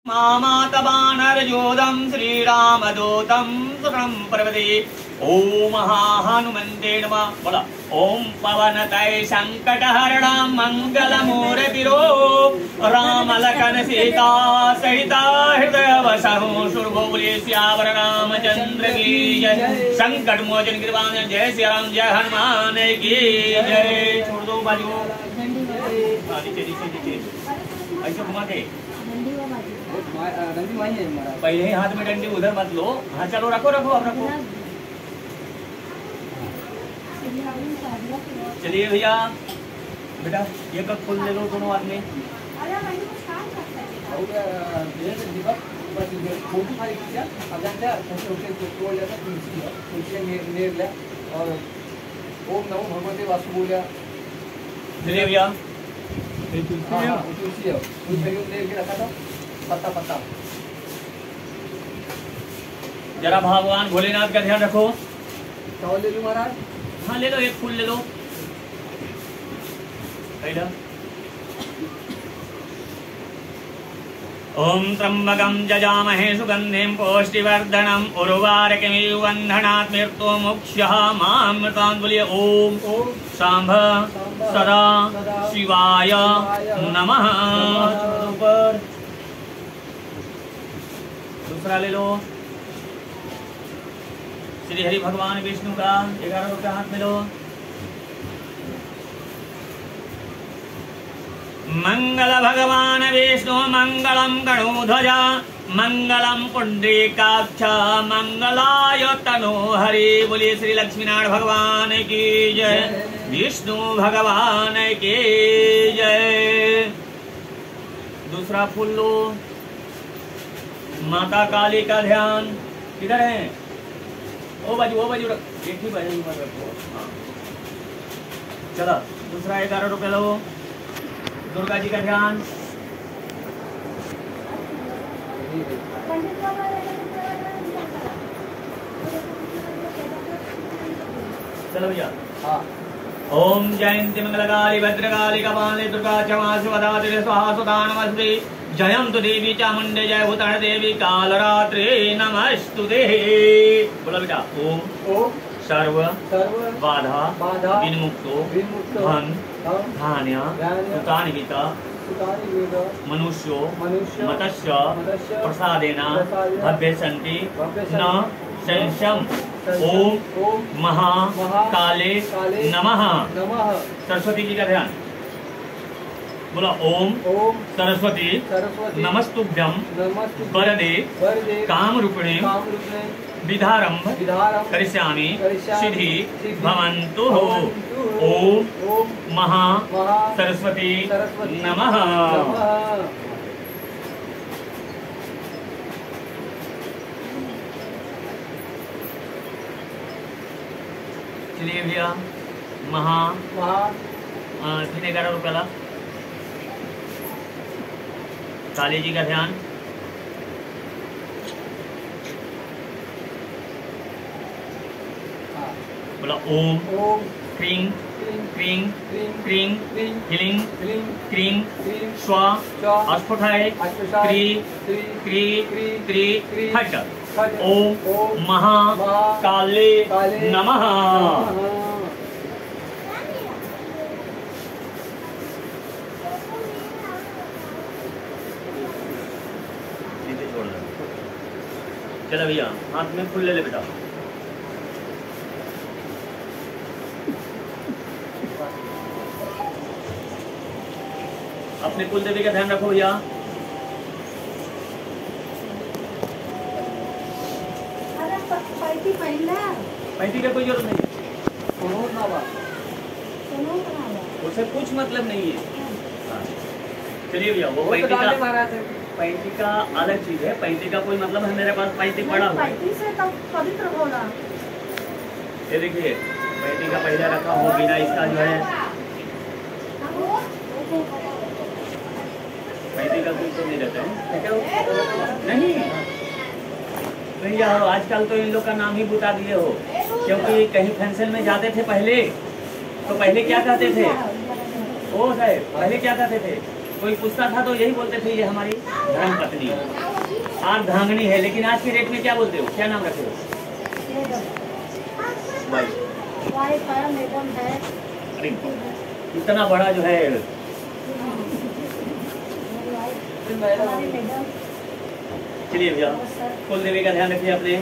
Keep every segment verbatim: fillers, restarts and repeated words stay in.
मामातबानरजोदं श्रीरामदूतं सुतं प्रवदे। ओम हनुमन्ते नमः। बोला ओम पवनतय संकटहरणं मंगलमूर्तिरो राम लखन सीता सहिता हृदय वसहु सुरभोले सियावर रामचंद्र की जय। संकट मोचन कृपाण जय श्री राम जय हनुमान की जय। छोड़ दो बाजू नीचे नीचे नीचे ऐसे घुमा के पहले ही हाथ में डंडी उधर मत लो। हाँ चलो रखो रखो अब रखो। चलिए भैया बेटा ये कब फूल ले लो दोनों आदमी। और ओम नमो भगवते वासुदेवाय। चलिए भैया तुलसी रखा था पत्ता पत्ता। जरा भगवान भोलेनाथ का ध्यान रखो। चावल ले लो महाराज। हाँ ले लो एक फूल ले लो। ओम त्र्यंबकं जजामहे सुगंधिं पुष्टिवर्धनम् उर्वारुकमिव बन्धनात् मृत्युमुक्षयः मामृतात्। बोलिए ओम सांभ सदा शिवाय नमः। दूसरा ले लो। श्री हरि भगवान विष्णु का ग्यारह रुपया हाथ में लो। मंगल भगवान विष्णु मंगलम गणोध्वजा मंगलम पुंडरीकाक्ष मंगलाय तनो हरि। बोलिए श्री लक्ष्मीनारायण भगवान की जय विष्णु भगवान की जय। दूसरा फूल लो। माता काली का ध्यान किधर है। ओ बाजू ओ बाजू रख एक ही बाजू मत रखो। चलो दूसरा ग्यारह रुपये लो। दुर्गा जी का ध्यान। चलो भैया हाँ। ओम जयंती मंगलकाली भद्रकाली कपाले दुर्गा क्षमा सुवधा स्वाहा सुधा नमस्ते। जयंतु देवी चामुंडे जय भूतान देवी कालरात्रि नमस्तुते। बोला बेटा ओम ओम सर्व बाधा विमुक्तो धन धान्य सुतान्वित मनुष्यो मत्स्य प्रसादेन भव्यसन्ति न संशयम्। ओम महा काले नमः। सरस्वती जी का ध्यान। बोला ओम सरस्वती नमस्तुभ्यं वरदे कामरूपिणे विधारंभ करिष्यामि सिद्धि भवन्तु। ओम महा सरस्वती नमः। चलिए भैया महा तीन ग्यारह रुपया ला। काली जी का ध्यान। बोला ओम क्रीं क्रीं क्रीं ह्रीं क्रीं स्वा अस्फुटाय क्री क्री क्री फट। ओम महा काले नमः। चलो भैया हाथ में फूल ले ले बेटा। अपने कुल देवी का ध्यान रखो भैया। पैंती का कोई जरूरत नहीं। उससे कुछ मतलब नहीं है। चलिए भैया वो पैंती का पैंती का अलग चीज है। पैंती का कोई मतलब है मेरे पास पैंती पड़ा हुआ है। ये देखिए पैंती का पहले रखा हो बिना इसका जो है पैंती का कोई तो नहीं रहता है नहीं भैया। आजकल तो इन लोग का नाम ही बता दिए हो क्योंकि कहीं फंक्शन में जाते थे पहले तो पहले क्या कहते थे। ओ साहब पहले क्या कहते थे कोई पूछता था तो यही बोलते थे ये हमारी धर्म पत्नी है, अर्धांगिनी है, लेकिन आज की डेट में क्या बोलते हो, क्या नाम रखे हो? अरे इतना बड़ा जो है, चलिए भैया कुल देवी का ध्यान रखिए अपने,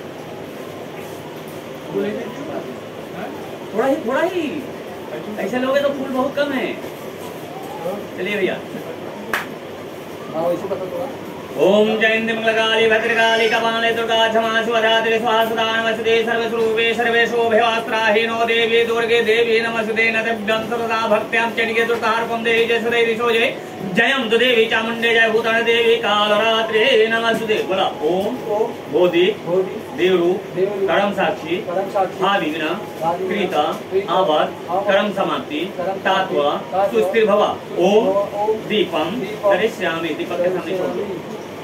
थोड़ा ही थोड़ा ही ऐसे लोगे तो फूल बहुत कम है। चलिए भैया, हाँ वैसे बता थोड़ा। ओम जयंती मंगलकाली भद्रकाली कपाले दुर्गा क्षमा सुधात्रे स्वासुदा नमस्ते सर्वस्वरूपे सर्वेशोभ्यवास्त्राहीनो देवी दुर्गे देवी नमस्ते नतभ्यं सर्वदा भक्त्यां चण्डिके दुर्गार्पं देवी जय सदै विशो जय जयं तु देवी चामुण्डे जय भूतान देवी कालरात्रे नमस्ते। बोला ओम ओम बोधि बोधि देवरूप देवरूप कर्म साक्षी कर्म साक्षी आदिग्न आदिग्न कृता कृता आवाद आवाद कर्म समाप्ति कर्म तात्वा तात्वा सुस्थिर भवा। ओम ओम दीपम दीपम करिष्यामि, दीपक के सामने छोड़ दो।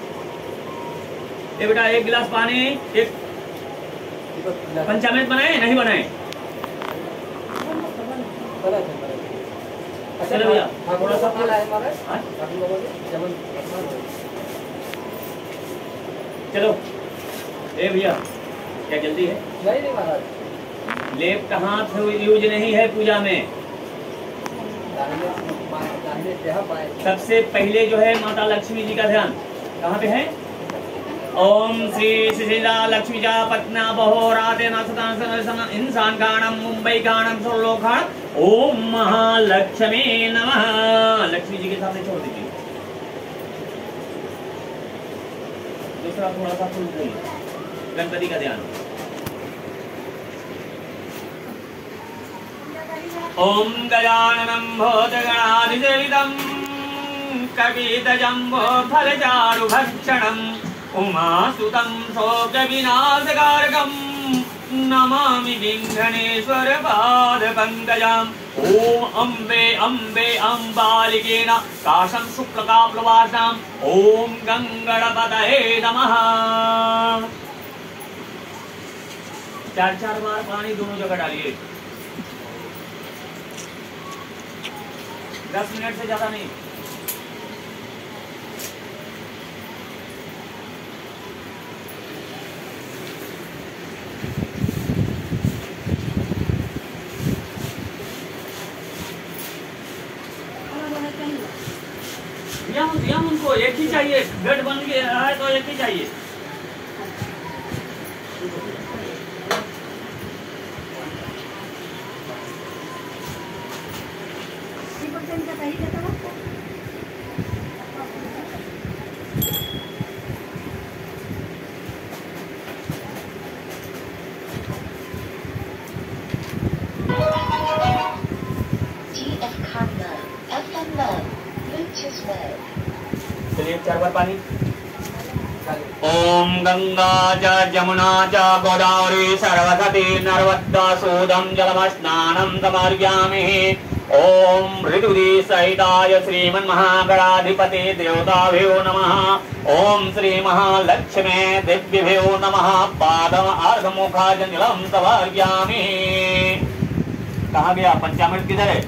ये बेटा एक गिलास पानी, एक पंचामृत बनाए नहीं बनाए? चलो भैया थोड़ा सा है हमारा हाँ? ठाकुर बाबा के जमन चलो ए भैया क्या जल्दी है? नहीं नहीं महाराज, लेप का हाथ यूज नहीं है पूजा में। दाहिने दाहिने देह पाए। सबसे पहले जो है माता लक्ष्मी जी का ध्यान कहाँ पे है? ओम श्री सुशीला लक्ष्मी जा पत्ना बहोराते नाथदान इंसान गाणम मुंबई गाणम सोलोखाण ओम महालक्ष्मी नमः। लक्ष्मी जी के सामने छोड़ दीजिए। दूसरा थोड़ा सा फूल दीजिए, गणपति का ध्यान। ओम गजाननं भूतगणाधिसेवितं कपितजम्बो फलचारुभक्षणम् उमासुतं शोकविनाशकारकं नमामि विघ्नेश्वर पादपङ्कजम्। ओम अम्बे अम्बे अम्बालिकेन काशं शुक्लकाप्लवासाम् ओम गंगणपतये नमः। चार चार बार पानी दोनों जगह डालिए, दस मिनट से ज्यादा नहीं। दिया दिया उनको एक ही चाहिए, बेड बन गया है तो एक ही चाहिए। चलिए चार बार पानी। ओम गंगा च जमुना च गोदावरी सरस्वती नर्मदा सोदम जलमस्नानं समर्पयामि। ओम ऋतुदी सहिताय श्रीमन्महागणाधिपते देवताभ्यो नमः। ओम श्री महालक्ष्मे दिव्यभ्यो नमः। पादम अर्घमुखाजनिलं समर्पयामि। कहाँ गया पंचामृत, किधर है?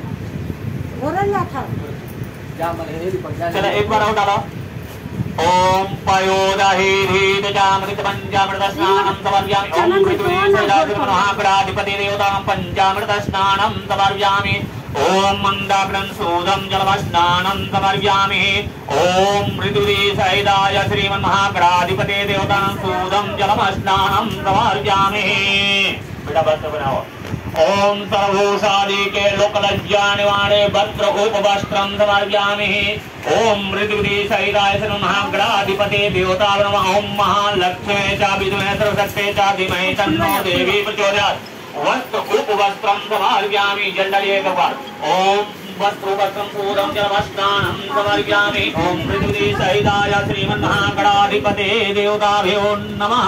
चलो एक बार और डालो। ओम पयोदहीधीत जामृत पंचामृत स्नानं समर्पयामि। ओम ऋतुदी सहिताधिपति देवतां पंचामृत स्नानं समर्पयामि। ओम मंदाग्रं सूदं जलमस्नानं समर्पयामि। ओम ऋतुदी सहिताय श्रीमन्महागणाधिपते देवतां सूदं जलमस्नानं समर्पयामि। बेटा वस्त्र बनाओ। ओम सर्वभूषादि के लोकलज्जा निवाणे वस्त्र उपवस्त्रं समर्पयामि। ओम ऋतुदी सहिताय श्रीमन्महागणाधिपते देवताभ्यो नमः। ओम महालक्ष्मी च विद्महे सरस्वती च धीमहि तन्नो देवी प्रचोदयात्। वस्त्र उपवस्त्रं समर्पयामि। जल डालिए एक बार। ओम वस्त्र वस्त्रं सूदं जलमस्नानं समर्पयामि। ओम ऋतुदी सहिताय श्रीमन्महागणाधिपते देवताभ्यो नमः।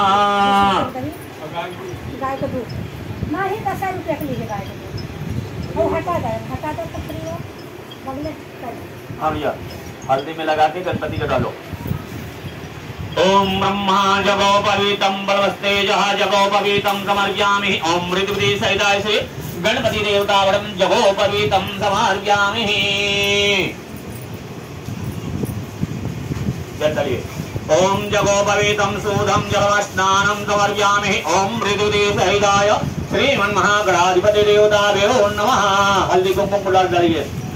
गाय का दूध नहीं दस रुपये के लिए गाय का दूध वो हटा दे हटा दे तो फ्री हो बगले कर। हाँ भैया हल्दी में लगा के गणपति को डालो। ओम ब्रह्मा जगोपवीतं बलवस्तेजः जगोपवीतं समर्पयामि। ओम ऋतुदी सहिताय श्री गणपति देवतावरं जगोपवीतं समर्पयामि। जल डालिए। ओम जगोपवीतम सूदम जलस्नानम समर्पयामि। ओम मृदुदे सहिताय श्रीमन्महागणाधिपति देवताभ्यो नमः। हल्दी कुमकुम गुलाल डालिए।